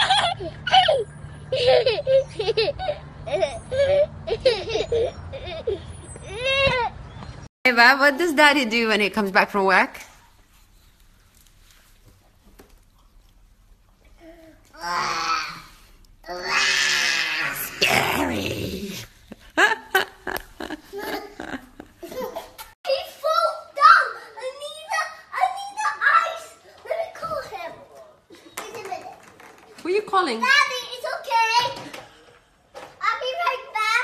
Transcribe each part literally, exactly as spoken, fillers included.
Eva, what does Daddy do when he comes back from work? Scary. Who are you calling? Daddy, it's okay. I'll be right back.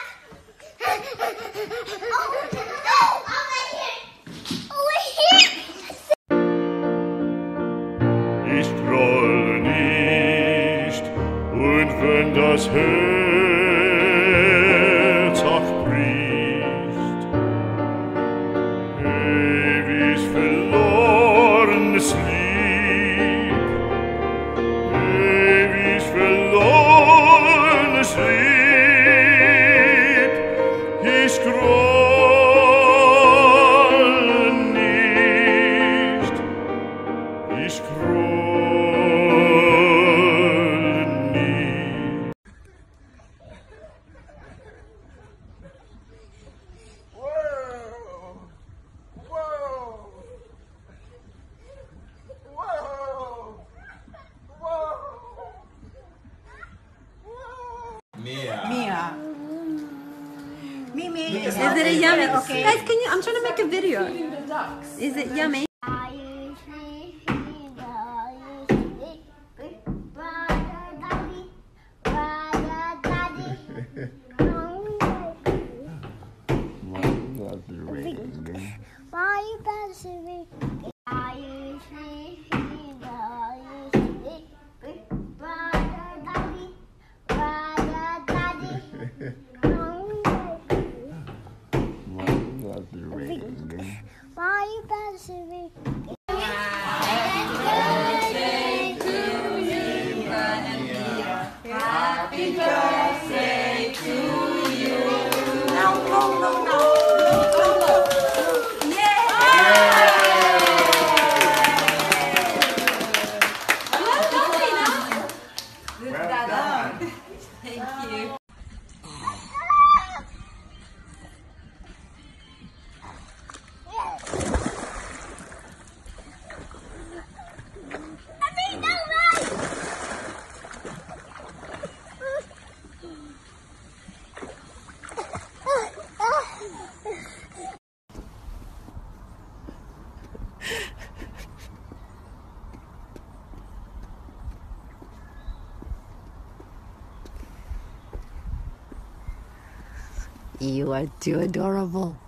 Oh, no, over here. Over here. Ich grolle nicht, und wenn das Herz auch bricht, ewig verlorenes Lieb, ewig verlorenes Lieb, ich grolle nicht, ich grolle nicht. Whoa! Whoa! Whoa! Whoa! Mia. Mia. Mimi, is Is it a yummy? Okay. Guys, can you? I'm trying to make a video. Is it yummy? Are you sleeping? Are you sleeping? Brother, daddy. Brother, daddy. Why you dancing? Are you sleeping? Are you sleeping? Brother, daddy. Brother, daddy. Why you dancing? Thank you. You are too adorable.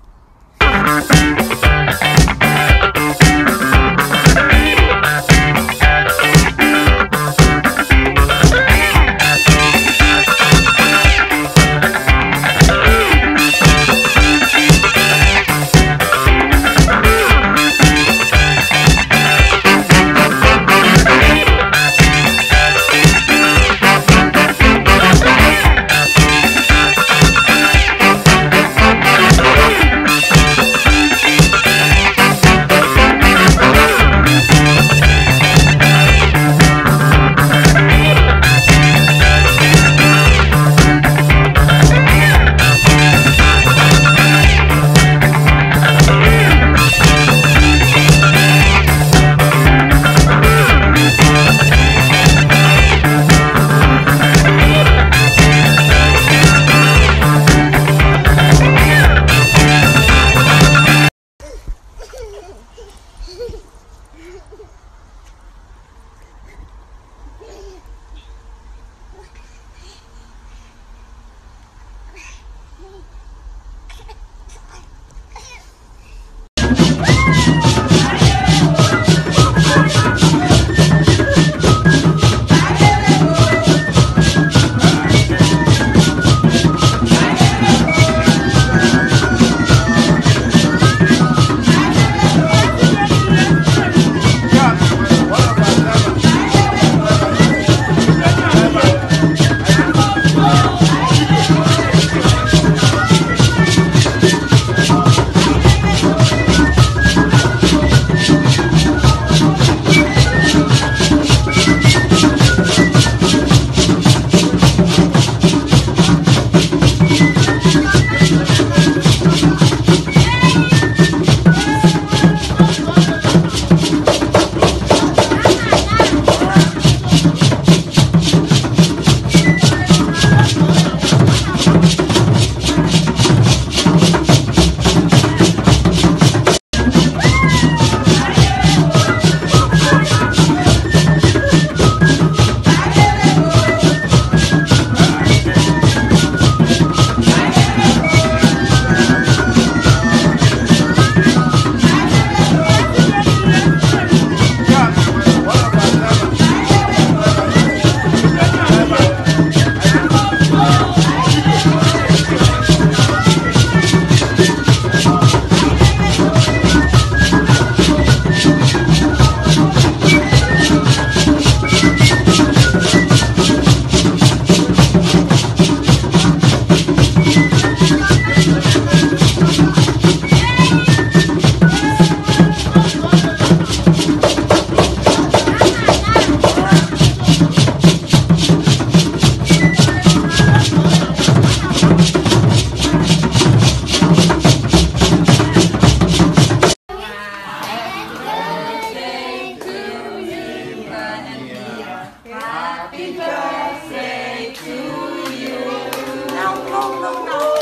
no, no.